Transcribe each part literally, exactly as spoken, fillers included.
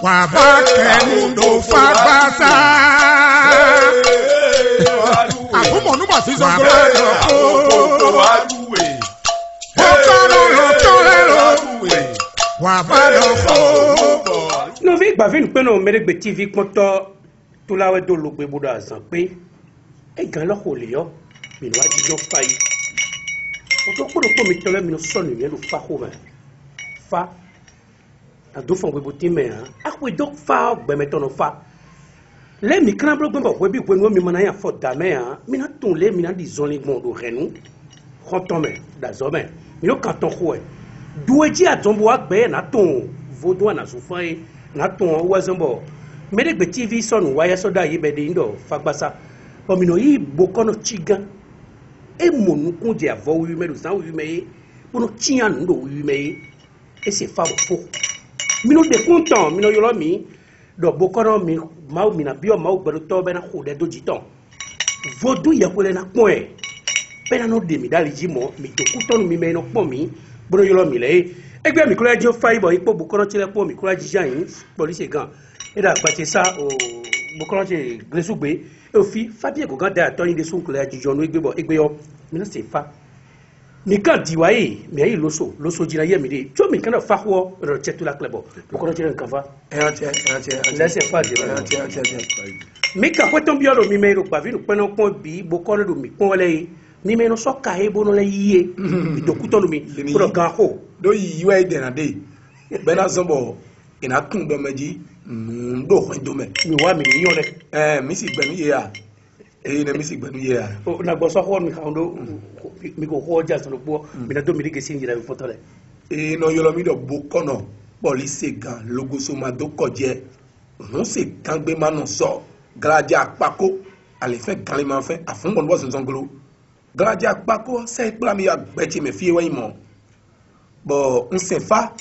Wabake mundo fagbasa. Àbúmọ̀ nígbà tí sọ pé Waduwe. Okoro lotolero. Wabadofo. No vi gba vin pe no meregbe T V kpɔtɔ to la we do lo gbe bodo azan pe e gan lo ko le yo mi no ajijo fa yi o to kpodo ko mi tole mi no so ni ye lo fa ko me fa a do fon gbe bo ti me han a ko do fa gbe me to no fa le mi kan blo gbe bo we bi we no mi mana ya fo da me han mi na ton le mi na di zon le gbon do renu khoton me da zo me mi no kan ton ko e dueji atombo agbe na ton vodo na so fa e na ton o wazambo Meregbe T V sonu waya soda yi bede indo fagbasa omino yi bokono chiga e monu kunje avo wi medu san wi meye bono chian ndo wi meye e se fa fo mino de content mino yolo mi do bokono mi ma mi na bio ma o gbero to be na ko de doji ton vodu ya ko le na pon e be na no de mi dali ji mo mi to kutonu mi me no pon mi bono yolo mi le egbe mi kura jo fa ibo ipo bokono chile pon mi kura ji jan police gan et là, c'est ça, au Bokoro, j'ai Glesugbe, et au fi, Fabien Gogan, Tony de Soukle, à Dijon, Egbo, Egbo, mais c'est fa. Mais quand Diwaye, mais il loso, loso dinaye, mais tu vois, mais quand on fait quoi, on retient tout la clé. Bokoro, j'ai un cava. Laissez pas dire. Mais quand on tombe bien, le mimé, le bavi, nous prenons point bi, Bokoro, le mi, point les, mimé, nous sommes carrés, bon, on les yé, de couteau, nous mi, pour le garro. Do yi wa ide na de. Bena zombo, ina kun do meji. Ndo ko ndome mi wa mi yole eh mi si gbenu ye ya eh na mi si gbenu ye ya o na go so ko mi ka ndo mi ko ko ja so bo mi na do mi dige sinji la foto le eh no yolo mi do bokono police gan logo so ma do koje on se kangbe manu so gradia apako ale fe kan ma fe afun bon bo so ngolo gradia apako se pla mi agbechi me fie wa imo bo nsefa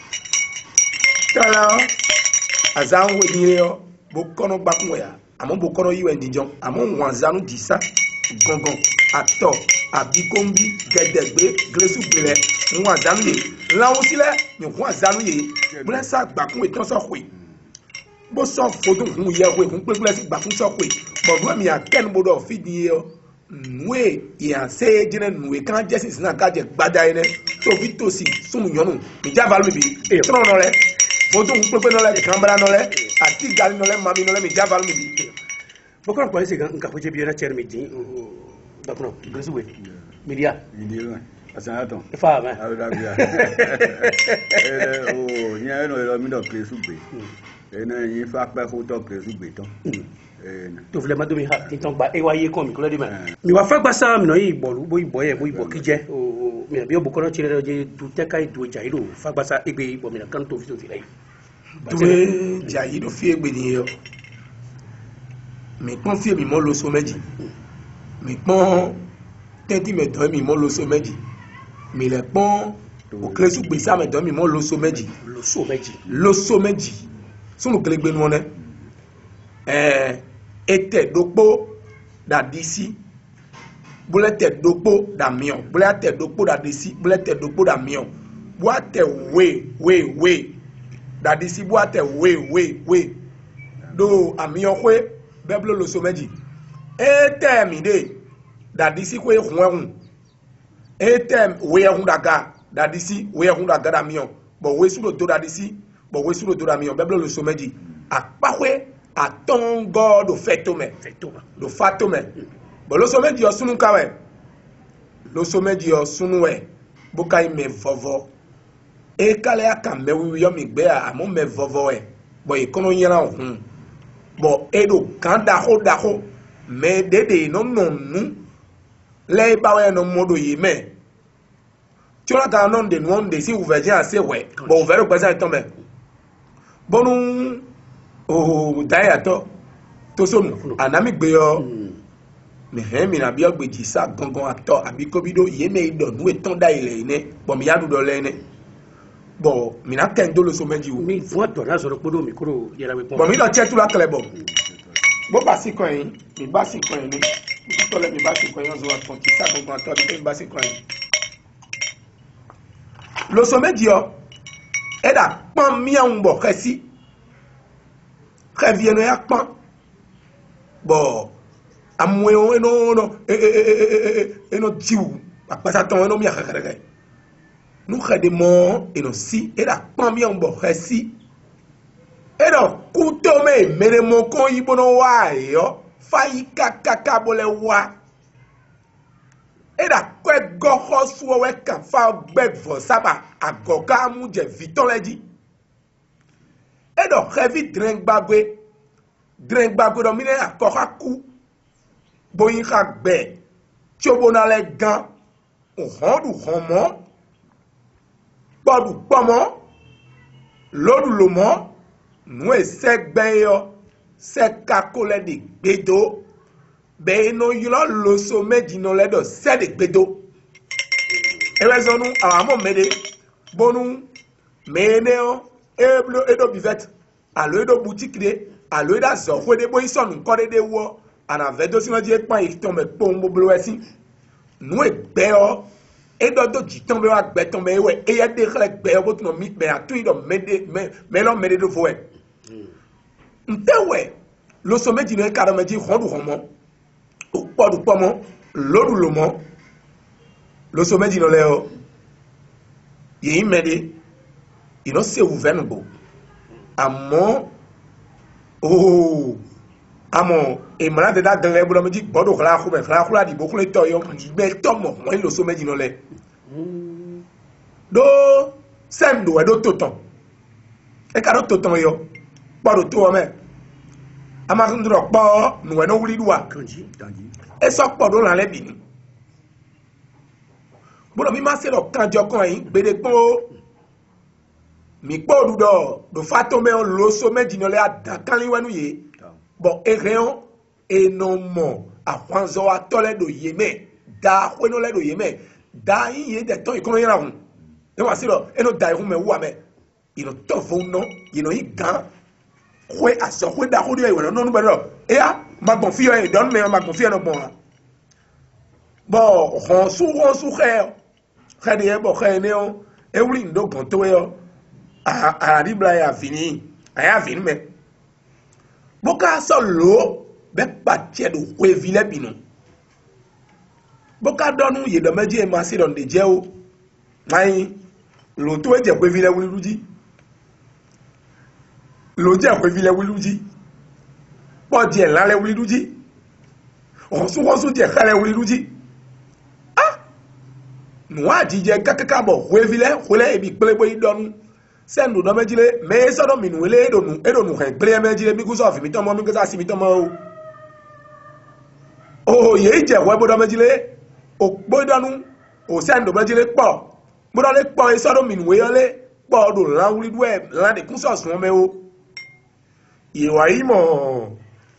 tala azan we yo bokono bakun ya amon bokono yi we ndijon amon wanzanu disa gongon ato abikombi gedegbe Glesugbe wanzanu ye lawo sile ni wanzanu ye blesa bakun etan so kwe bo so fodo fun ye we fun pe blesa bakun so kwe bo do mi aken bodo fidi yo nwe ya se jine nwe kan jesis na ka je gbada ene to vitosi sumu yonu mi javalu mi bi tron no le Bodo un pepe no le kambra no le ati gali no le mami no le mi javal mi bi Bokoro ko ese gan ka fo je bi na cher mi din Bokoro Glesugbe media media asanaton fa ma ala bia eh o nya no lo mi do Glesugbe e na yin fa pe ko to Glesugbe ton eh to vle ma do mi ha tin ton gba e wa ye kon mi ko le di ma mi wa fa gba sa mi no yi igboru bo igbo ye bo igbo kije o mi abi Bokoro chire je du te kai du jairo fa gba sa egbe igbo mi na kan to fi so fi lai Dwe jayi do fi egbe ni yo mi pon fi mi mo lo so meji mi pon twenty me do mi mo lo so meji mi le pon o Glesugbe sa me do mi mo lo so meji lo so meji lo so meji sunu kelegbe nu ne eh ete dopo da disi bulete dopo da mion bulete dopo da disi bulete dopo da mion boate we we we da disi boate we we we do amion kwe beblo lo so meji ete mi de da disi kwe hunhun ete we hun daga da disi we hun daga da mion bo we su lo to da disi bo we su lo to da mion beblo lo so meji apakwe aton god do fetome fetoma do fatome bo lo so meji osunu kawe lo so meji osunu we bokai me vovo e kale aka me wi yo mi gbe amo me vovo e bo ikono yera ohun bo edo kan da ho da ho me dede no no nu le ba we no modo yi me ti o ta no de no de si uveje ase we bo uvero pesa tombe bonu o daya to to sonu anami gbe yo me he mi na bi ogbeji sa gangan ato abi kobido ye me ido nu eton da ile ine bo mi yadu do le ne bo mi na ken do lo so meji o mi vo to na so podo mi kuro yera we pon bo mi lo che tu la kle bo bo ba si kan yin mi ba si kan yin ni to le mi ba si kan yin zo wa ton ti sa gangan ato abi mi ba si kan yin lo so meji o e da pon mi an bo kasi revient no yakpan bon amwe no no e e e no tiu apasa ton no mi akakaka nous redemons et nous si et la combien bon récit et donc kutome mere mon kon ibono wa yo fayi kakaka bole wa et la kwe goho suwe we kan fa gbeg vo saba agoga mu je viton le di et donc revi drink bagwe drink bagwe do mine akoka ku boyin ka gbe chobona le gan o hondu homo Bodu pomo, lodu lomo, nous sek beyo, sek kakole de bedo, be no yilo lo sommet dino ledo se de bedo. E raison nous, avant mede, bonu, meneo, eblo edo bivet, alo edo boutique de, alo edo zo, de boy son, nous kode de wo, an avedo si no di ek pan ek tombe pombo blo esi, nous e beyo, et d'autres qui tombent à béton, mais ouais, et il y a des règles, mais votre nom, mais à tout, il doit m'aider, mais l'homme m'aider de vous. Ouais, le sommet d'une carrément dit rond ou roman, ou pas ou pas mon, l'eau ou le mont, le sommet d'une léo, il y a m'aider, il n'a pas ouvert un beau. À mon, oh, à mon, et malade de date de l'éboulement dit, bon, donc là, mais là, là, dit beaucoup de temps, mais tom, moi, le sommet d'une lait. Do, sem do, et do toton. Et quand toton yo, pas de tout, mais. Amazon de rock, pas, nous, et nous, l'idua. Et ça, pas de l'enlève bini. Bon, mi ma c'est le quand je coin, bédé po. Mi po du do, do fatome on le sommet d'une lait à quand l'ouanouye. Bon, et rien, et non, mon, à Franzo à Toledo Yémé, da, ou non, le Yémé, da, y est des temps, et qu'on y a là. Et moi, c'est là, et non, da, mais ou mais, il ne t'en faut non, il n'a pas ouais, à ce point d'arrêt, non, non, non, et ah, ma bonne fille, elle donne, mais ma bonne fille, elle bon. Bon, on sou, on sou, frère, frère, bon, frère, néon, et oui, donc, quand tu es, à la Bible, elle a fini, elle a fini, mais. Boka solo be patie do kwevile bino. Boka donu ye do meji e masi don de je o. Mai lo to e je kwevile wuluji. Lo je kwevile wuluji. Bo je la le wuluji. On su on su je khale wuluji. Ah! No adi je kakaka bo kwevile kwele e bi pele bo idonu. Sendo do mejile me so do minu ele do nu e do nu hen play mejile mi guso fi mi tomo mi guso si mi tomo o o ye je we bo do mejile o gbo danu o sendo mejile po mo do le po e so do minu ele po do la wuri du e la de kunso sun me o iwa yi mo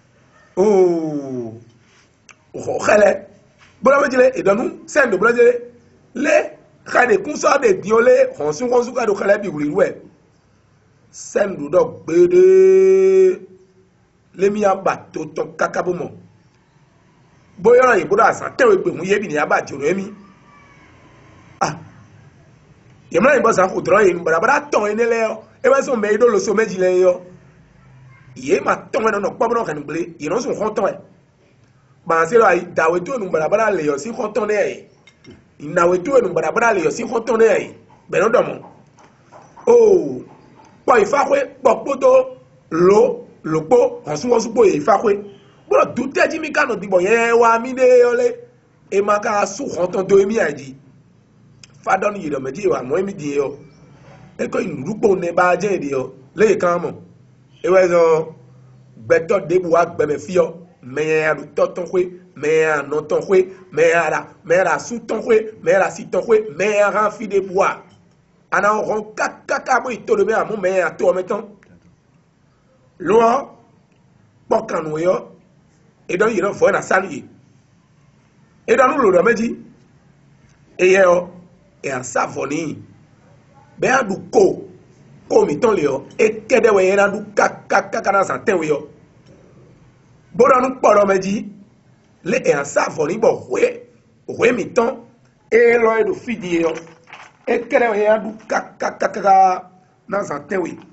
o o khale bo do mejile e do nu sendo bo mejile le khade kunso de diole hon sun kon su ka do khale bi wuri du e sendo do gbede le mi aba to ton kakabo mo boyo yi bodo asan tewe gbe mu ye bi ni aba joro emi ah yemla ni bosan ko tro yi bara bara ton ene le yo e ba so me do lo so meji le yo ye ma ton no no po no kan gbe yi no so kon ton e ba se lo ai dawe to nu bara bara le yo si kon ton e inawe to nu bara bara le yo si kon ton e be no do mo oh po ifakwe po poto lo lopo onsun onsun po ifakwe bo du teji mi kanu dibo yen wa mi de ole e maka su konton do mi aji fadon yi do meji wa mo mi di yo e ko inurupo ne ba je de yo le kan mo e we so gbeto de bu wa gbe me fi yo me adu toton kwe me an ton kwe me ara me ra su ton kwe me ra si ton kwe me ran fi de bois ana on kakaka bo ito de me amu me ato meton lo pokanu yo e don yiro fo na sali e don lo do meji e ye o e an savoni be adu ko ko mi ton le yo e kede we era du kakaka na san ten we yo bo don poro meji le e an savoni bo we we mi ton e lo e do fidi yo e kere we adu kakaka na san ten we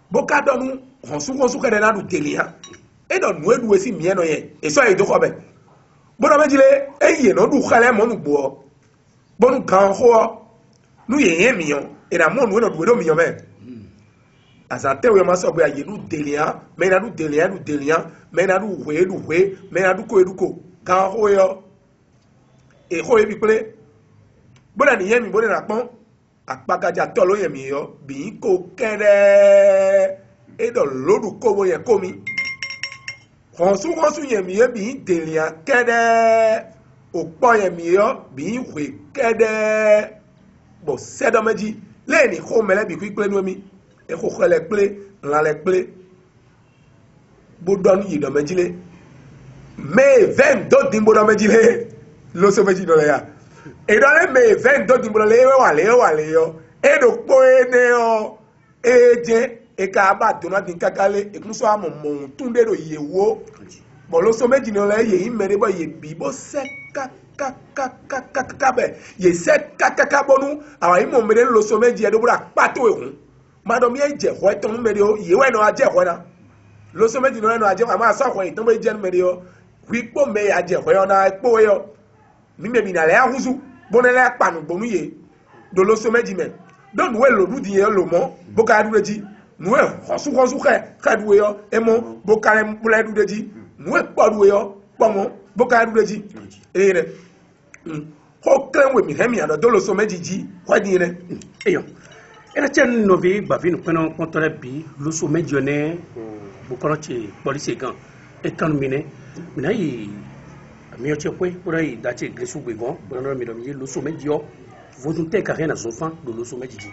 boka donu honsu honsu kede na du telia e do nu edu esi mie no ye e so e do ko be bono mejile e ye no du khale mo nu gbo bonu kan ho nu ye ye mion e na mo nu no du do mion me azate we ma so bo ye nu telia me na du telia du telia me na du hwe du hwe me na du ko edu ko kan ho yo e ho e bi pele bola ni ye mi bola na pon apagaja tolo ye mi yo bi ko kere e do lodu ko wo ye ko mi honsu honsu ye mi ye bi delia kere o po ye mi yo bi hwe kere bo sedo meji le ni ko mele bi ku ple nu mi e ko khele ple la le ple bo don yi do meji le me vingt do din bo do meji le lo so meji do le ya e do le me vingt do din bo le wa le wa le yo e do po ene o eje e ka ba to na din kakale e kun so amo mo tunde do yewo bo lo so meji no le ye imere bo ye bi bo se ka ka ka ka ka ka be ye se ka ka ka bonu awa imo mere lo so meji e do bra pato ehun madam ye je ho ton mere o ye we no aje ho na lo so meji no no aje ma so ho ton be je mere o wi po me aje ho na po yo mi me bi na le ahuzu bona le panu gbonu ye do lo so meji me don we lo du di ye lo mo bo ka du reji nu e hosu hosu khe ka du yo e mo bo ka le mpula du reji nu e po du yo po mo bo ka du reji e re ho kren we mi hemi ado do lo so meji ji kwa di ne eyo era chen novi bavin kono kontore bi lo so meji ne bo kono che police gan e kan mine mina yi mi oche kwe pura yi dache gresu gbegon bona mi do mi lo so meji yo volonté carré na zofan do lo so meji ji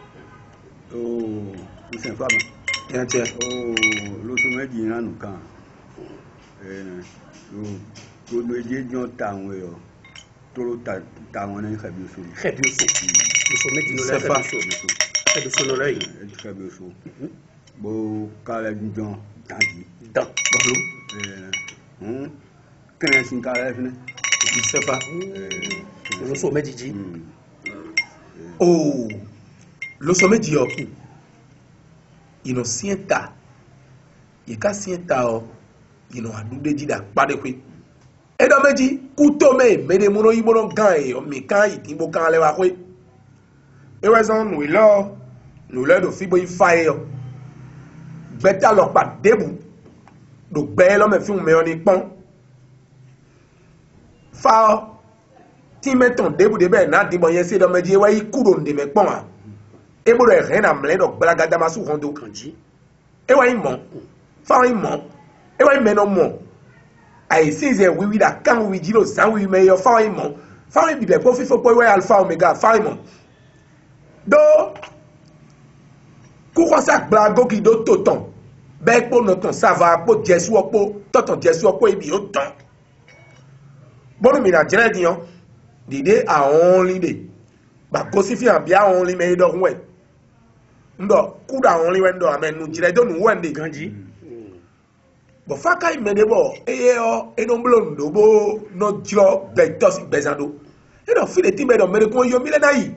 oh ni sen fama ya che oh lo so meji na nu kan eh o ko meji jon ta won yo toro ta ta won ni khabi so khabi so lo so meji no la khabi so khabi so no la yi khabi so bo kala jon tanji dan bolu eh hmm kene sin kala fene je sais pas lo so meji ji oh lo so meji yo ino sienta ye ka sienta o ino adude ji da pade kwe e do meji ku to me me de muno ibo no gan e o mi kan yi bo kan le wa kwe e we zon nu lo nu le do fibo ifa e yo beta lo pa debu do gbe lo me fi un me oni pon fa ti meton debu de be na di bon yen se do meji e wa ikuro nde me pon a e bo re ren am le do gbalaga ma su hondo kanji e wa imo fa imo e wa me no mo ai sinze we we da kan we jiro san we me yo fa imo fa we bi be ko fifo po we alpha omega fa imo do ku ko sa gba go ki do to ton be po no ton ça va po jesu opo to ton jesu opo ibi o ton bonu mi na jere diyan dide a only de ba ko si fi an bia only me do we ndo ku da only we ndo amenu jire do nu wende kanji bo faka imede bo eye o eno mblo ndo bo no jiro betos bezando e do fi de ti me do mere ko yo mile na yi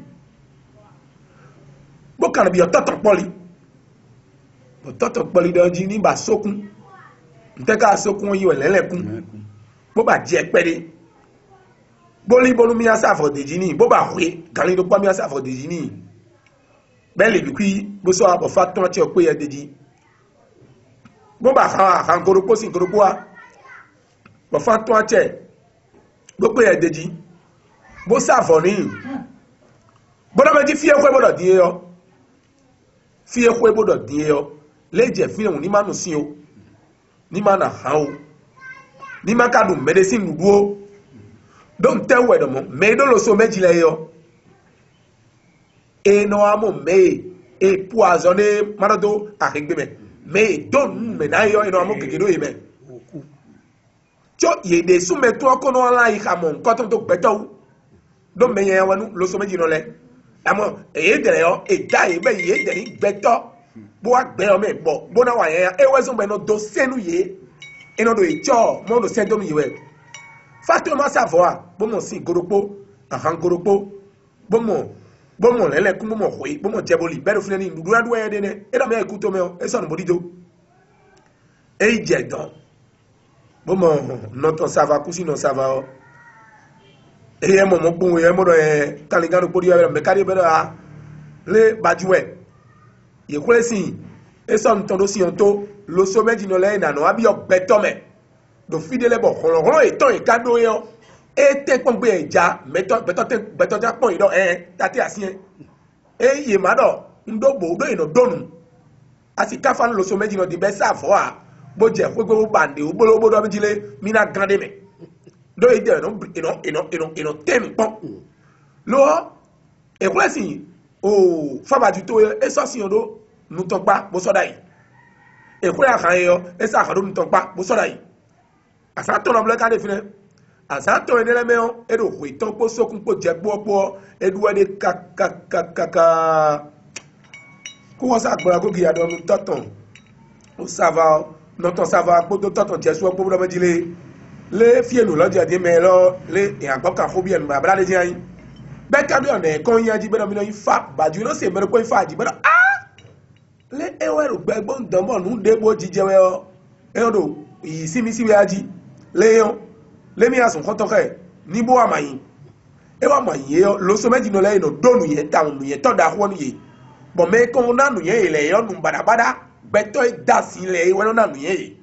bo kan bi o toton poli bo toton poli do ji ni ba sokun nte ka sokun yi welelekun bo ba je pere boli bolu mi asa for de jini bo ba hwe kan ni do pa mi asa for de jini bele bi kwi bo so abo faton che o pe ye de ji bo ba ha han koropo sin koropo a bo faton che bo pe ye de ji bo sa for ni bo do meji fie kwe bo do die yo fie kwe bo do die yo leje fi ehun ni manu sin o ni mana han o ni makadu medicine nuduo don tell we do mo me do lo so meji le yo e no amo me e poisonné marado akigbe me me don me na yo e no amo kekedo e me cho ye de su me to ko no la i kamo nko to to gbeto don me yen wanu lo so meji no le amo e de yo e da e be ye de ni gbeto bo wa gbe o me bo bo na wa yen e we so me no do senu ye e no do e cho mo do sendo mi we Fatou ma savoir bon mon si goropo ahan goropo bon mon bon mon lele ku mo hoy bon mo jeboli be do fini ndu adu e de ne e da me ku to me o e so no bodido e je don bon mo no to sava ku si no sava o e e mo mo bu e mo do e kalingano podi ya me kari be da le bajuwe ye kwesi e so nton do si onto lo so meji no le na no abi o betome do fidele bo holoro e ton e kado yo e te pon gbe eja meto beto te beto ja pon ido eh tati asien e ye mado ndo bo do ino donu asi kafa lo so meji no di be sa fo a bo je fo gbe bo bande o bolo bodo amjile mi na grande me do e de no ino ino ino ino tem pon lo e kwesi o faba ju to e so si odo nu ton pa bo so dai e ko ya kan yo e sa kan do nu ton pa bo so dai asa to no blaka de fine asa to enele meo edo ko iton po sokun po je gbo po edu ade ka ka ka ka ka ko won sa gbara go gi ado nu toton o sava no ton sava po do toton je so po do mejile le fienu loje de me lo le e agbo kan fo bi en bra de jan be ka bi on e kon yan ji be do mi no ifa baju no se me ko ifa ji be do ah le e we ro gbe gbo ndan mo nu de bo jijewe o e odo yi simi siwe aji leon lemi asun konto ke ni bo amayin e wa mayin e lo so meji no le no donu ye ta nu ye to da ho nu ye bo me kon na nu ye ile yo nu badabada beto e da si le e wo na nu ye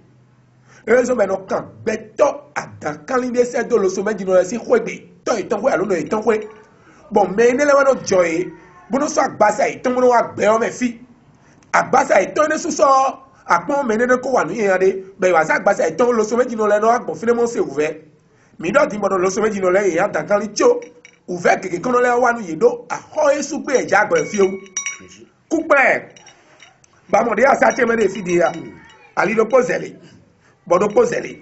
e so me no kan beto adan kan li de se do lo so meji no le si khwegbe to e ton ko alo no e ton ko bo me ne le wa no joy bo no so agbasa e ton mo no wa gbe o me fi agbasa e ton ne su so apon menene ko wa nu yen ade be wa sa gbasa e ton lo so meji no le no agbon fine mo se ouvert mi do di mo lo so meji no le yen dan kan li cho ouvert keke kan le wa nu yedo a ho esu pe eja agbo fi o ku pe ba mo de asa che me de fi dia ali do pozele bodo pozele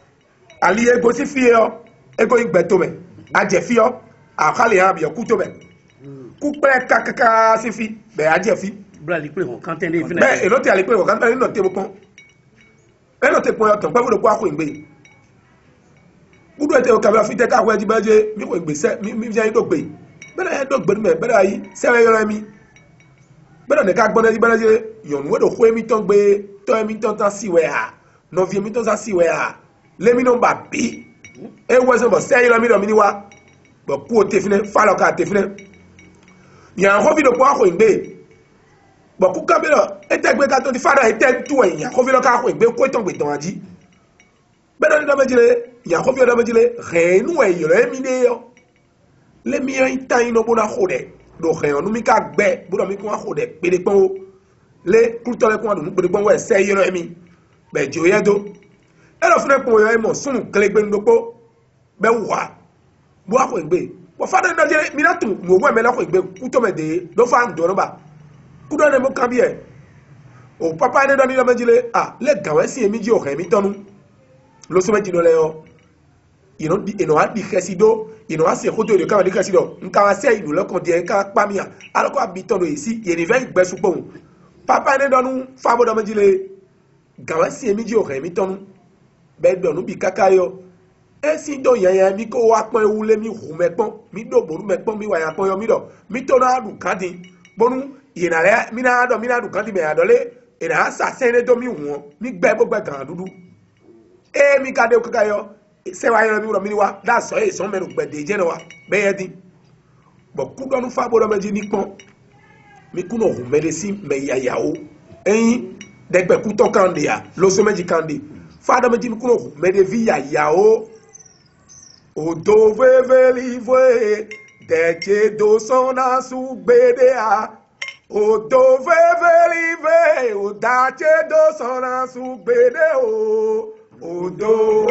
ali ego si fi o ego igbe to me aje fi o a khale ha bi o ku to me ku pe kakaka si fi be aje fi bra li pe ho kan ten de fi na be e lo te ali pe ho kan ten no te mo kon e no te po yo ton pe bo ko ngbe budu ete o ka fi te ka ko eji baje mi ko gbese mi mi je do gbe be na do gbe me be na yi se we yo mi be na ne ka gbon eji baje yon we do ko mi ton gbe to mi ton ta si we ha no vi mi ton sa si we ha le mi no ba bi e we so bo se yo mi do mi ni wa bo ku o te fine fa lo ka te fine yan ko vi do ko ko ngbe bo ku ka be lo ete gbe ka to di fara ete tu eyan ko vi lo ka ko ngbe ko ton gbe ton aji be na do mejile ya ko fi do mejile renu e yo le mi ne yo le mi yo tan ino bona khode do renu mi ka gbe bo do mi ko khode pe de pon le kulto le ko adu pe de pon we se yo mi be jo ye do e lo fune pon yo e mo sun kele gbe ndopo be wa bo ko gbe bo fa do jere mi na tu mo wo me la ko gbe ku to me de do fa ndo no ba ku do ne mo kan bi e o papa ne do ni do mejile ah le gawe si emi ji o re mi tonu lo so meji no le yo ino di ino adi khesido ino ase khoto de ka di khesido nka wa se ilu lokon de ka pa mi aloko abiton do isi ye ni ve gbe supon papa ne donu fa bo do meji le gawa si emi ji o re mi tonu be donu bi kakayo e si do yan mi ko wa pon ewu le mi hu me pon mi do boru me pon mi wa yan pon yo mi do mi to na adu kan bonu ye na le mi na do mi na adu kan me adole e na sa se ne do mi won mi gbe bo gbe gan dudu e mi ka de kakayo se wa yo mi ro mi wa da so e so me ro gbe de je no wa be ye din bo ku do nu fa bo do meji ni pon mi ku no hu me de si me ya ya o eyin de gbe ku to kan de ya lo so meji kan de fa do meji mi ku no hu me de vi ya ya o o do ve ve li ve de che do so na su gbe de a o do ve ve li ve o da che do so na su gbe de o Odo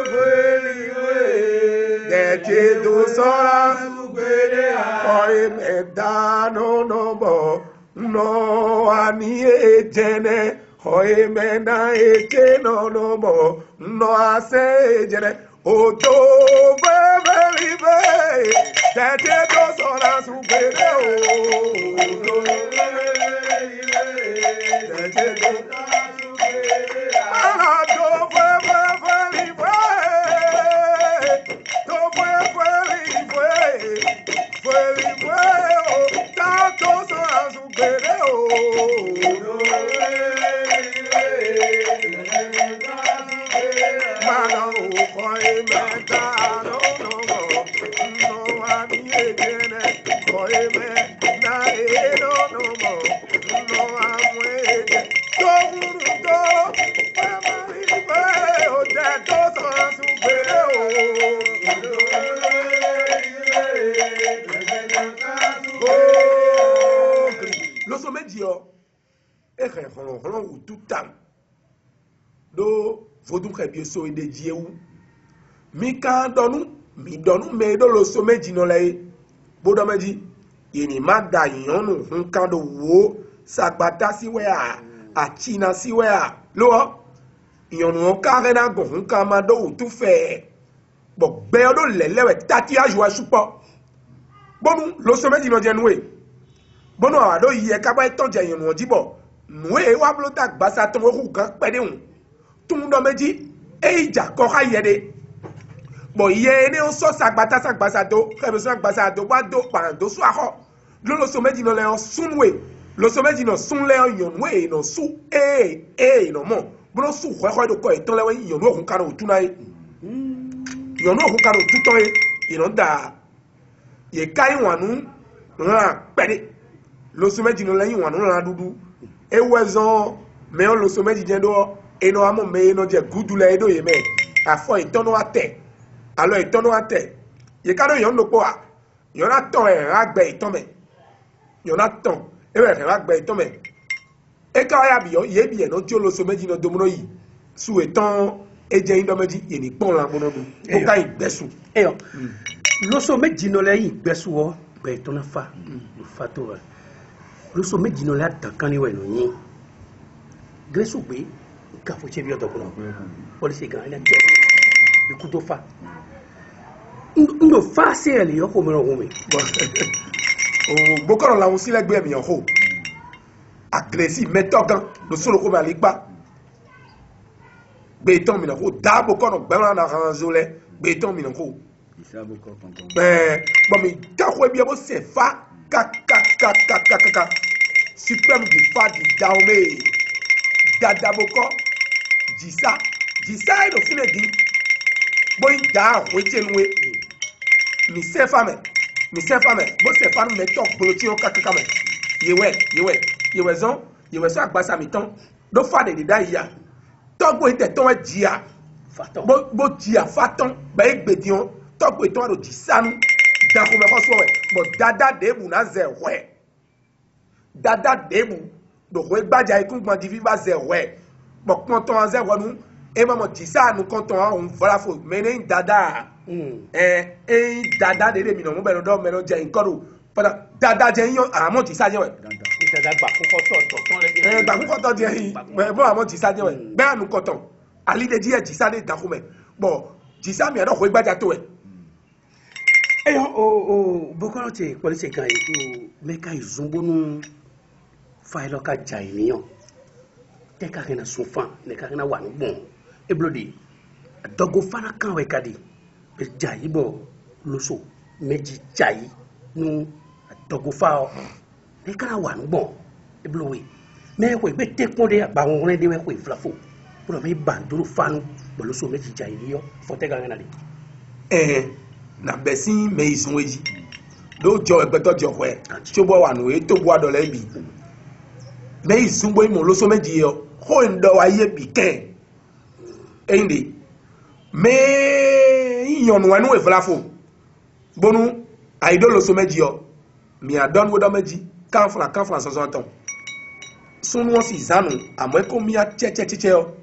wewe deje do sora sugwede a oi meda no no bo no ani ejene oi mena eje no no bo no ase ejene odo wewe live deje do sora sugwede o odo wewe live deje do sora sugwede a do Fue, fue, fue, fue, fue, Loso méjì ọ eke hɔlɔn hɔlɔn wò tu tam do vodun xɛ bi so ede dziewu mi kan dɔnu mi dɔnu me do loso méjì nɔ lɛ ye bodɔ méjì yeni ma da yɔnu hun kan do wo sagbata si wɛ a atsina si wɛ a lɔ yɔnu kare na gɔn hun kan ma do wò tu fɛ bɔn gbɛɛ do lɛlɛ wɛ tati azu asupɔ bɔnu loso méjì nɔ jɛ nuwe bɔnu awa do yɛ kaba etɔn jɛ yɔnu ɔdibɔ nuwe wa bolo ta gbasa tɔn wo kan pɛ de ŋu tun dɔ méjì eyi dza kɔ ha yɛ de bɔn yɛ ne sɔ sagbata sagbasa do xɛbɛ sɔ sagbasa do wa do kpan do so axɔ lo loso méjì nɔ lɛ yɔ sunwe loso méjì nɔ sun lɛ yɔ yɔnuwe nɔ su ee ee nɔ mɔ bolo su xɔxɔ do kɔ etɔn lɛ wɛ yɔnu okun kan o tuna ye yɔnu okun kan o tutɔ ye yɔnu da yɛ ka yi wanu hàn pɛ de loso méjì nɔ lɛ yi wanu hàn dudu ewɛ zɔn mɛ yɔ loso méjì jɛ do eno amo me eno je gudu le edo ye me afọ itono ate alo itono ate ye kado yon no po a yon aton e agbe iton me yon aton e we re agbe iton me e ka ya bi yo ye bi e no ti oloso meji no domuno yi su eton eje indo meji ye ni pon la bono du o ka igbesu e yo loso meji no le igbesu wo gbe iton na fa fa to wa loso meji no le atakan ni we no yin gresu gbe ka fo chebi odo kono police gan ina je iku to fa ndo fa se ele yo ko mo ro mi o bokoro la won sile gbe mi yan ho agresi metogan lo solo ko ba lipa gbe ton mi na ko da bokoro gbe na ranzo le gbe ton mi na ko isa bokoro tonton eh bo mi ta ko bi e bo se fa ka ka ka ka ka ka supreme di fa di daume dada bokoro jisa jisa ino fine di boy da wetenwe mi sefa me mi sefa me bo sefa me tok boloti o kakaka me yewe yewe yewe zon yewe so agbasa mi ton do fa de da ya togbo ite ton e jia faton bo bo jia faton ba egbedion togbo ite ro jisanu da ko me ko so we bo dada debu na ze we dada debu do ko gbaja ikun gbon di fi ba ze we bon quand on a zéro nous et maman dit ça nous quand on voilà faut mener dada eh eh dada de mi no mo be do me no je nkoru pada dada je yan amon ti sa je we dada gba fun ko to to ton le eh gba fun ko to je yin me bo amon ti sa je we be anu ko ton ali de die ti sa de da ko me bon ti sa mi e do ko gbaja to we e yo o o bokoro ti police gan yi o me ka izumbo nu failo ka jai niyan te ka kena sunfan ne ka kena wanu bon e blodi dogo fana kan we kadi e jayi bo loso meji jayi nu dogo fa o ne kana wanu bon e blowe me ko be te ko de ba won de we ko iflafo pro me banduru fanu bo loso meji jayi yo fo te ka kena de eh na besin me isun weji do jo egbeto jo ko e ti bo wanu e to bo adole bi me isun bo imo loso meji yo ho ndo aye biken ende me yonu wanu e flafo bonu aido loso meji yo mi adon wo do meji kan fla kan fla so ton sunu won si zanu amo ko mi a che che che yo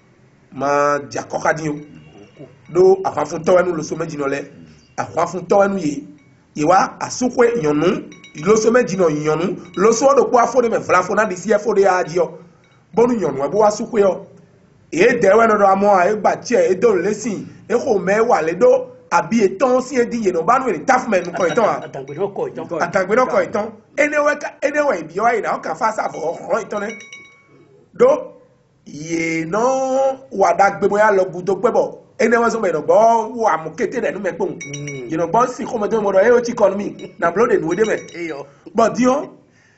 ma jakoka din o do afafun to wanu loso meji no le afafun to wanu ye ye wa asukwe yonu loso meji no yonu loso do po afo de me flafo na di si efo de adio bonu yonu ebo asukwe yo e dewe no do amo a e gba che e do lesin e ko me wa le do abi eton si e di ye no ba no ni tafu me nu ko eton a atangbe no ko iton atangbe no ko eton enewe ka enewe bi wa ina o ka fa sa fo ro eton ne do ye no wa da gbe mo ya lo bu to gbe bo enewe so me no gbo wo amukete de nu me pon you know bo si ko mo do mo do e o ti kon mi na blow de nu de me eyo but dio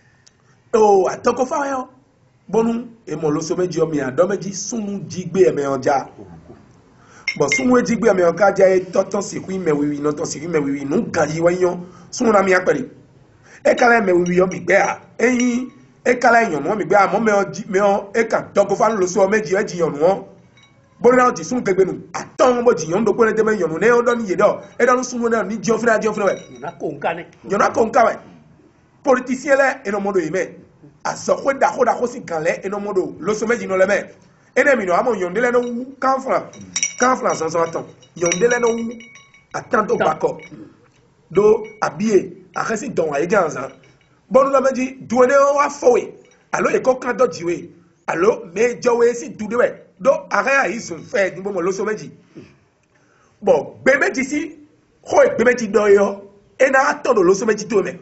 o atoko fa yo bonu e mo lo so meji o mi ado meji sunu jigbe e me oja bon sumu eji gbe me oka ja toton siku me wiwi no ton siku me wiwi nu gan yi wayan sumu na mi apere e kala me wiwi yo mi gbe a eyin e kala eyan mo mi gbe a mo me me e kan dogo fa lo so meji eji yon won bo na ti sun kegbe nu aton bo ji yon do ko ne te me yon ne o do ni ye do e do sumu na ni jo fira jo fira we na ko nka ne yon na ko nka we politicien le e no modo yime aso ko da ko da ko si kan le e no modo lo so meji no le me ene mi no amo yon de le no kan fra kan fra san san atan yon de le no atan to bako do abie akesi don aye ganza bonu la meji duone wa fowe alo e ko kan do jiwe alo me jowe si dude we do are ayi sun fe ni bo mo lo so meji bo gbe meji si ko gbe meji do yo e na ato do lo so meji to me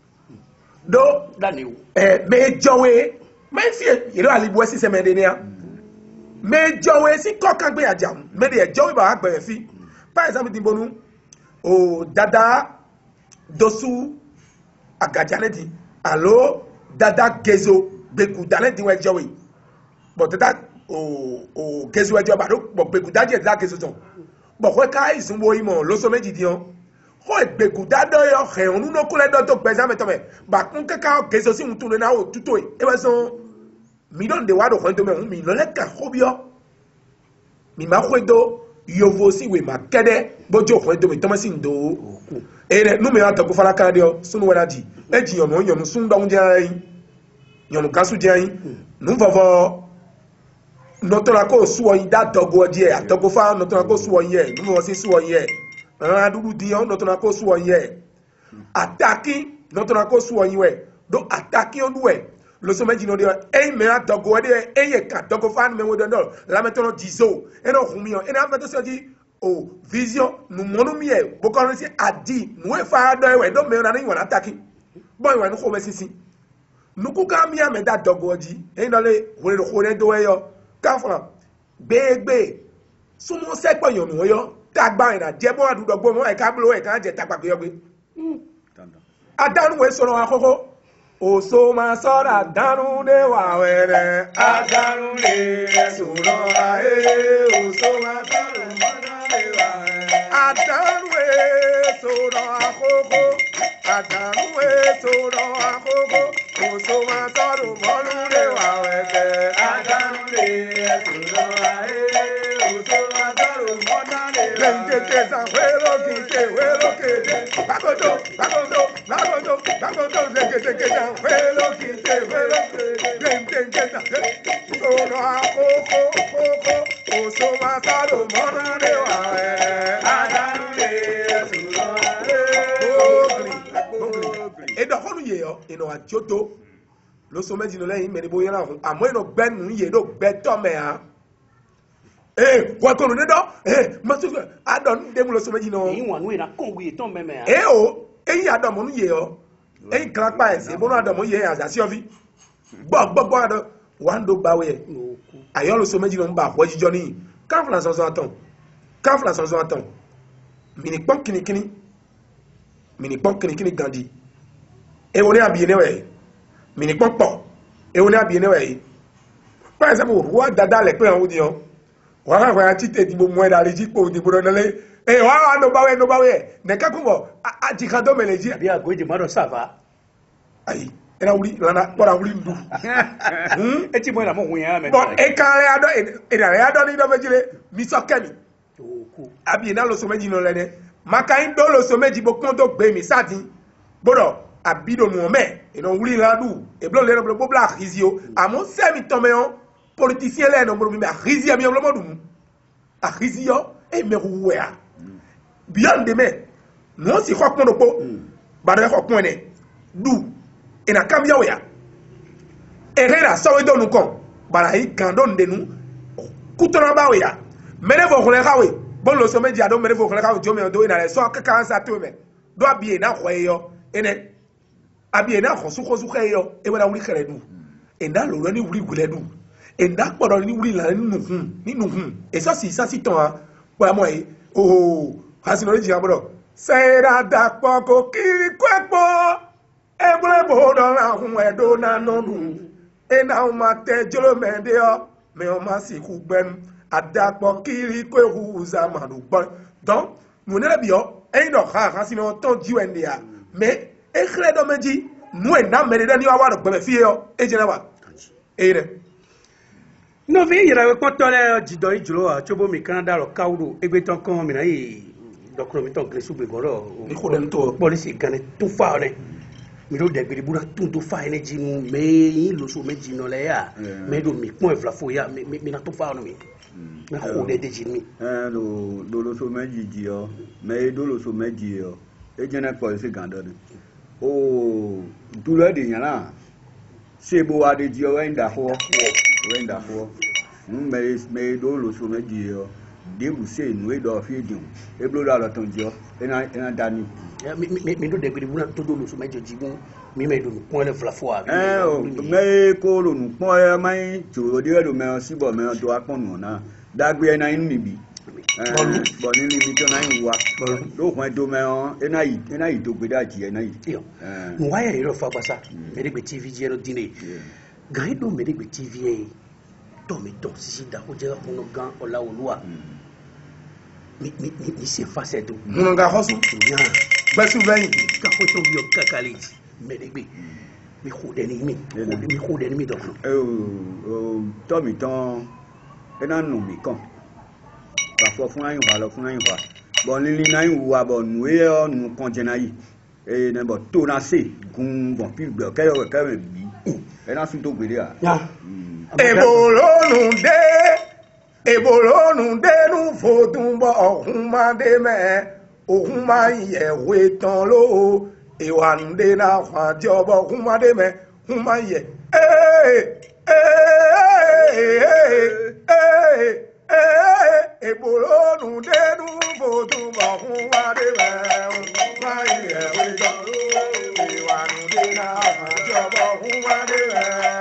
do dani o eh me jowe me fi iro ali bo si se me de ni a me jowe si ko kan gbe aja me de jowe ba agbe fi par exemple di bonu o dada dosu agajanedi alo dada gezo beku danedi we jowe but dada o o gezo we jowe ba do beku daje dada gezo ton bo ko ka isun wo imo lo so meji di on ko beku dada yo he onu no kule do to gbeza me to me ba kun ke ka gezo si mtu na o tuto e e ba so mi don de wa do ko to me mi lo le ka hobio mi ma ko do yovo si we makede bojo ko do mi to ma si ndo ere nu me ata ko fala ka dio sunu wala di eji yon yon sun do nje ayin yon ka su je ayin nu vovo notora ko su oyin da dogo die atogo fa notora ko su oyin nu mo si su oyin ran dudu di on notora ko su oyin ataki notora ko su oyin we do ataki on we lo so meji no de e me adogo de e ye ka dogo fa me wo de no la metono dizo e no humi o e na meto so di o vision nu monu mi e bo ko si adi nu e fa do e we do me na ni won ataki boy we nu ko me sisi nu ku ka mi ame da dogo ji e no le wo le ko re do e yo ka fun gbegbe sumo se po yon nu yo ta gba ina je bo adu dogbo mo e ka blo e kan je ta pa yo gbe adanu we so ro akoko oso ma sora danu de wa were adanu le suro ae oso ma sora danu de wa adanu we soro akoko adanu we soro akoko oso ma sora danu de wa were adanu le suro ae oso ma sora danu de wa lenge ke sa wero ki ke wero ke bagodo bagodo bagodo bagodo lenge ke ke Welo kite welo kite kite kite ono akoko koko oso masaro mona de wa adanu le suro ogri e do honu ye yo ino ajoto lo so meji no leyin me ni bo yana fun amo ino gbenu ye do gbe to me ha eh wa ko no do eh masu adon de mu lo so meji no yin wan we na kongu ton me me ha eh o eyin adon mo nu ye yo eyin kan pa ese bo na adon mo ye aza si ofi gbo gbo gbo adon wan do gba we ayo lo so meji no mba po jijo ni kan fla so so aton kan fla so so aton mini pon kini kini mini pon kini kini gandi e woni abi ne we mini pon po e woni abi ne we par exemple wa dada le pe an odi o wa wa wa ti te di bo mo e da le ji po di bo na le e wa wa no ba we no ba we ne ka kumo a ji kan do meleji bi agoje ma do sava ai era wuri lana bora wuri ndu hmm e ti mo la mo hun ya me bon e kan re ado e da re ado ni do mejire mi so kemi oku abi na lo so meji no le ne maka in do lo so meji bo kon do gbe mi sadin bodo abi do nu me e no wuri ladu e blo le no blo bla rizio amo se mi to me on politicien le no bro mi rizio mi blo modum a rizio e me ruwa bien de me no si khok mo po ba de khok mo ne du ina kam yawo ya erera sawe do nu kon bara yi gando ndenu kutora ba we ya mere vo khole khawe bon lo so meji ado mere vo khole khawe jo me do ina le so kaka sa to me do abi na khwe yo ene abi na khosu khosu khe yo e wala wuri khere du e nda lo ni wuri gule du e nda podo ni wuri la ninu hun ninu hun e so si sa si ton a wa mo e oh hasino ri ji abro sera da poko kiri kwepo ebule bodo na hun edo na nonu e na o ma te jolo me de o me o ma si ku gbem adakpɔ kiri ko ehu zamanu gbɔ donc mun ne bi yɔ eyin dɔ xa xa sinɔ tɔn ji wɛ ndia mais exlẽ dɔ mɛ dzi nu ena mɛ de ɖe ni wa wa dɔ gbɛmɛ fi ye yɔ edzina wa eyi dɛ. nɔvi yɛrɛ kpɔtɔ lɛ dzidɔ yi dzro a tso bo mi kan da lɔ kawo do egbetɔ kɔn mina yi dɔkɔrɔmitɔ gɛrɛsu gbɛgɔrɔ Ni ko dɛ ntɔ. polisi gane to fa ne mi do dɛgbɛri buna tun to fa ne dzi nu mɛ yi loso mɛ dzi nɔ lɛ ya mɛ do mi kpɔn efla fo ya mɛ mi na to fa ne mi mɛ ko de de dzi mi. ɛɛ do do loso mɛ dzi dzi yɔ mɛ do loso mɛ dzi yɔ edze ne polisi gan dɔ de o dulɔ de nyana sebo aɖe dzi yɔ wɛn da xɔ wɛn da xɔ nu mɛ mɛ do loso mɛ dzi yɔ debu se nu edɔ fi di o eblo do alɔ tɔn dzi yɔ ena ena dani. mi mi mi do dɛgbɛri buna to do loso mɛ dzi dzi mu mi mɛ do mi kpɔn lɛ fla fo a. ɛɛ o mɛ ko lo nu kpɔn yɛ mɛ yi tso de yɛ do mɛ sibɔ mɛ do akpɔn nu na dagbe yɛ na yi nu bi. bɔn ni ni tɔ na yi wa do kɔn do mɛ ɔ ena yi ena yi do gbe da dzi ena yi. nu wa yɛrɛ yɛrɛ fa gbasa Meregbe T V jɛ lɔ di ne gan yi do Meregbe T V yɛ tɔmitɔ sisi da ko jɛ kɔnɔ gan ɔlawolua mi mi mi mi se fa sɛ do. mun ka xɔsu nya gbɛsu bɛ yin. ka ko tɔ bi yɔ kakali Meregbe mi ko dɛ ni mi mi ko dɛ ni mi dɔn. o tɔmitɔ ena nu mi kàn bafɔ fún ayin wa lɔ fún ayin wa bɔn lili na yin wa bɔn nu ye yɔ nu kɔnjɛ na yi ee ne bɔn to na se gun bɔn pi gbɛ kɛyɔ wɛ kɛyɔ bi ena sun to gbede a. ebolonu de ebolonu de nu fodunbɔ ɔhun ma de mɛ ohun ma yɛ we tán lo ìwànú de na hàn jẹ ọbọ ohun ma de mɛ ohun ma yɛ ee ee ee ee ebolonu de nu fodunbɔ ohun ma de mɛ ohun ma yɛ we tán lo ìwànú de na hàn jẹ ọbọ ohun ma de mɛ.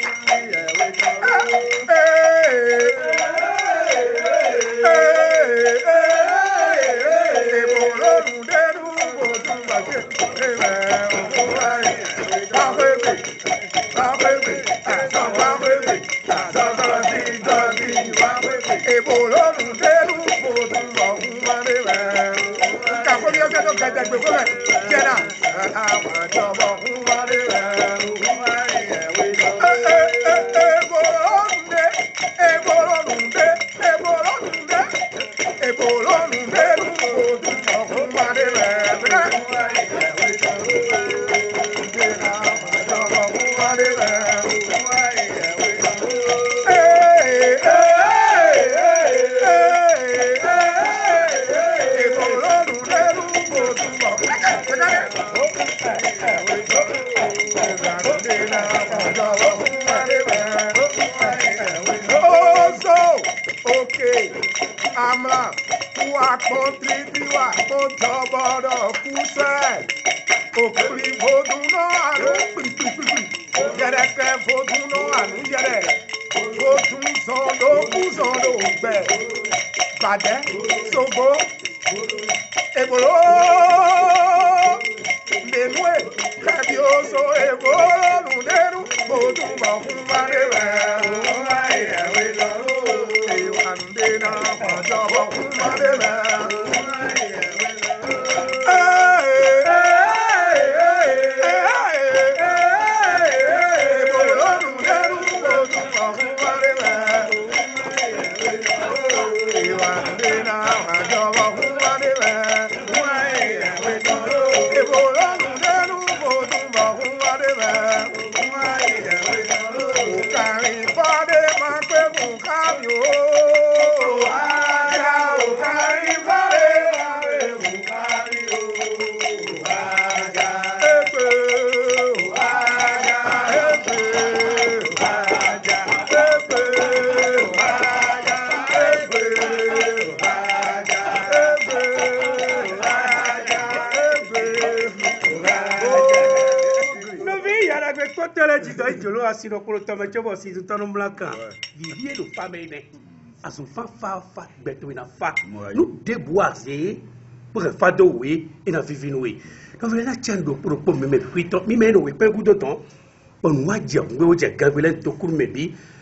Sino kolo tama coba si tu tanam belakang. Dia lu pamai ne. Asu fa fa fa betu ina fa. Lu deboiser pour fa do we ina vivino we. Donc là tiendo pour pour me me pito mi me no we pe gudo ton. On wa je ngwe o je gabelen to kur me bi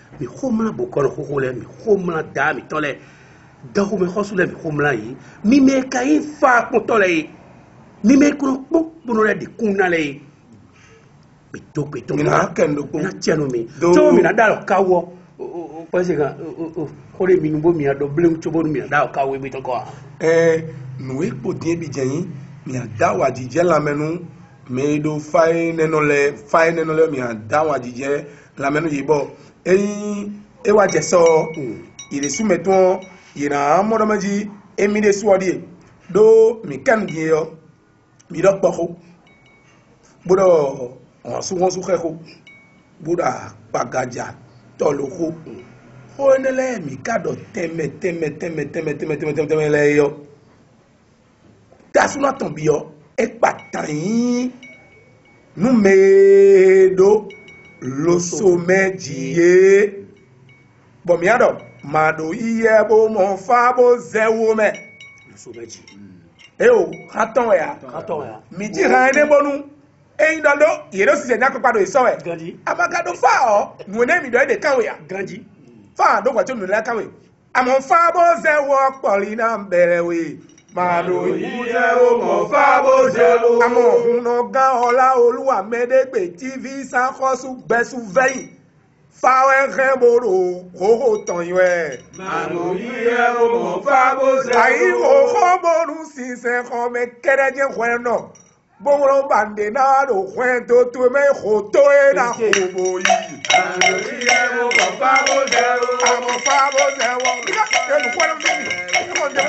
mi xomla bo kono xoxo le mi xomla da mi tole da ko mi xosu le mi xomla yi mi me kay fa ko tole mi me ko bo bo le di kunna le mi to ko to mina kendo ko na tiano mi to mi na dalo kawo parce que ko le mi numbo mi ado blem to bo mi na dalo kawo mi to ko eh nu e po die bi jen mi ada wa jije la menu me do fai neno le fai neno le mi ada wa jije la menu yibo eyin e wa je so ire su meton ira amodo maji emi de suodi do mi kan die yo mi do poko bodo on su won su kheko boda pagaja toloko o nele mi kado teme teme teme teme teme teme teme le yo tasuna tombio e patan nu medo lo somejiye bo mi ado mado iye bo mo fa bo zewo me lo someji e o haton ya haton ya mi ji han ne bonu e ndodo yero si se nyako pado iso e ganji amagado fa o nu ne mi do e de kan ya ganji fa do kwa tunu la kan we amon fa bo zewo poli na mbere we mado iye bo mo fa bo zewo amon no gan ola oluwa medegbe tv san khosu gbesu veyin fawe remoro ho ton ywe mado iye bo mo fa bo zewo ai ho ho boru si se ko me kereje kweno bongolo bande na do kwento to me ho to e na ho bo yi mado iye bo mo fa bo zewo amo fa bo zewo e lu kweno mi ko de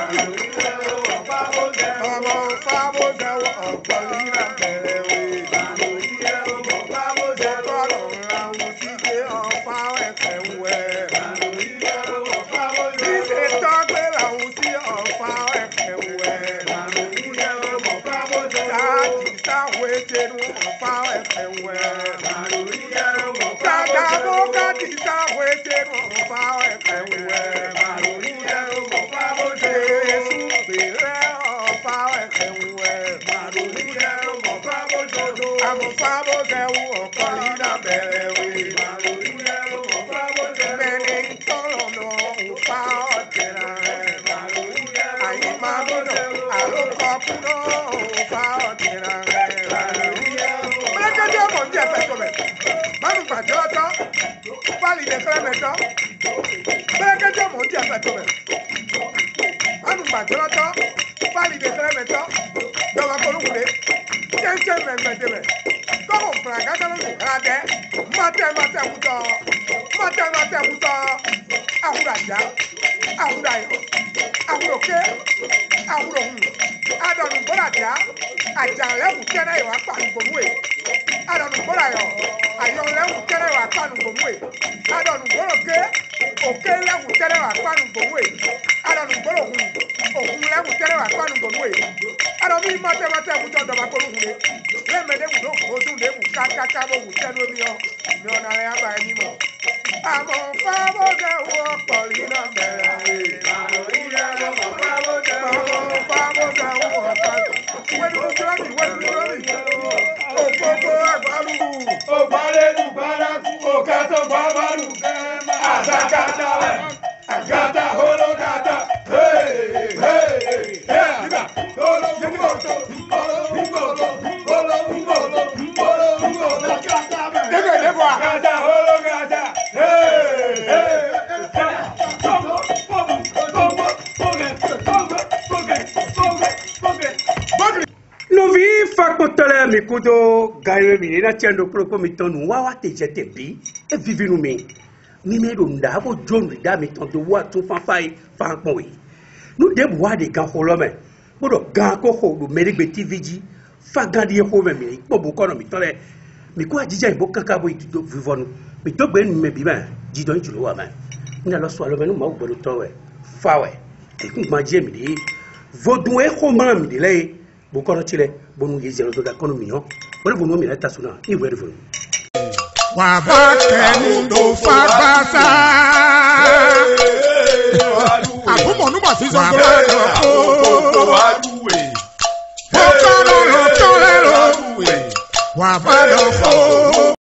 amo fa bo zewo o polina bere we mado iye bo mo fa bo zewo ko ra u ti ke o fa we kwewe mado iye bo mo fa bo ti zewo se to pe la u ti o fa we kwewe mado iye bo mo fa bo zewo Tati ta wete nu fa we kwewe mado iye bo mo fa bo Tata zewo mo ka ti ta wete nu fa we kwewe mado iye bo mo fa bo zewo Jesu bere o fa we kwewe mado iye bo mo fa bo zewo Amo fa bo zewu o kolina bere we mado iye bo mo fa bo zewo Mene tolo no u fa o tera mado iye bo Ayi mo ma fa bo bodo zewo alo kopu no u fa o tera mado iye bo mo Mẹ́kẹ́jọ́ mọ̀ ní ẹ̀fẹ̀ tó bẹ̀. Báwo gbàjọ́ tọ́? Fáàlì lè fẹ́ mẹ́tọ́. Mẹ́kẹ́jọ́ mọ̀ ní ẹ̀fẹ̀ tó bẹ̀. Báwo gbàjọ́ tọ́? Fáàlì lè fẹ́ mẹ́tọ́. Dọ̀wọ́ kolúkúlé. Jẹ́ńjẹ́ mẹ́mẹ́dẹ́ bẹ̀. Tọ́kù fúnra gàdá ló ń rà dẹ́. Mọ́tẹ́ mọ́tẹ́ wútọ́. Mọ́tẹ́ mọ́tẹ́ wútọ́. Àwùrọ̀ àjà. Àwùrọ̀ ayọ̀. Àwùrọ̀ òkè. Àwùrọ̀ hùn. Adọ̀nù gbọ́dọ̀ àjà. Àjà lẹ́wù tẹ́lẹ̀ ìwà pàlùgbòmùwè. Adọ̀nù gbọ́dọ̀ ayọ̀. Ayọ̀ lẹ́wù tẹ́lẹ̀ ìwà pàlùgbòmùwè. Adọ̀nù gbọ́dọ̀ òkè. Òkè lẹ́wù tẹ́lẹ̀ ìwà pàlùgbòmùwè. Adọ̀nù gbọ́dọ̀ hùn. Òhun lẹ́wù tẹ́lẹ̀ ìwà pàlùgbòmùwè. Adọ̀nù bí mọ́tẹ́mọ́tẹ́ wùtọ́ dọ̀bà kolúkúlé. Lẹ́mẹ̀dẹ́ wù lóhùn ojú lé wù kákáká bó wù tẹ́lú omi ọ. Mi ọ̀nà rẹ̀ abà ẹni mọ̀. Àmọ̀ fábọ́dẹ̀ wọ pọ̀lì náà bẹ̀rẹ̀ wé. mado iye bo mo fa bo zewo Àmọ̀ fábọ́dẹ̀ wọ pọ̀lì. Wẹ́nu jọ́bì wẹ́nu jọ́bì. Òpópó àgbálùkù. Obalelu baraku okato babalu azakata agata hologata hey hey hey diba dolo ngolo ngolo ngolo ngolo ngolo ngolo ngolo gata Dégò dégò à. gata hologata hey hey tomo tomo tomo poge poge poge poge poge Bọ́gìrì. novi fakotele mi kudo gayo mi na tiendo proko mi tonu wa wa te jete bi e vivi nu mi mi me do nda bo jonu da mi ton do wa tun fan fai fan pon we nu de bu wa de gan holo me bodo gan ko ho do merigbe tv ji fa gan di ho me mi po bu kono mi tole mi ko ajija ibo kanka bo ido vivonu mi to gbe mi me bi ma ji don julo wa ma na lo so alo me nu ma gbo to we fa we e kun ma je mi de vodun e ko ma mi de le Bukoro chile bonu yezero do da kono miyo wala bunu mi leta suna i were fun Wà bá kẹnu ló fagbáta. Àbúmọ̀ nígbà tí sọ pé ó kọ́ lọ́rọ̀ tó lẹ́rọ̀. Wà bá lọ fún.